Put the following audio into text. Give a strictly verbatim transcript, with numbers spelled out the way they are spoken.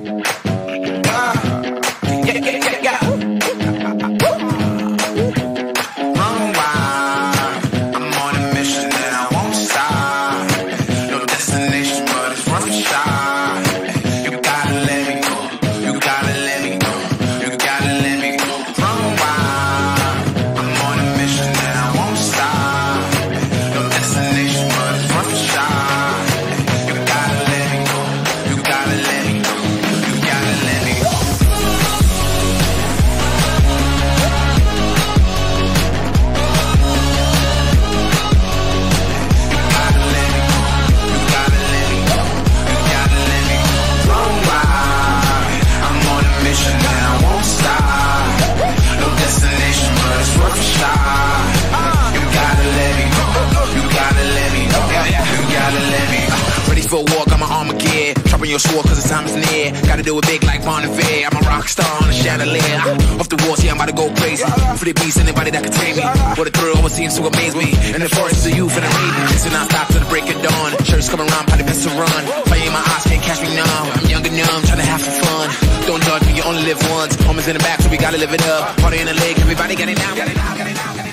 For a walk, I'm an Armageddon. Dropping your sword cause the time is near. Gotta do it big like Bon Iver. I'm a rock star on a chandelier. Off the walls, yeah, I'm about to go crazy. For the beast, anybody that can tame me. What a thrill, what seems to amaze me. And the forest is the youth and the raven. Listen, I stop till the break of dawn. Shirts coming around, probably best to run. Fire in my eyes, can't catch me now. I'm young and numb, trying to have some fun. Don't judge me, you only live once. Homies in the back, so we gotta live it up. Party in the lake, everybody got it now. Got it now, got it now, got it now.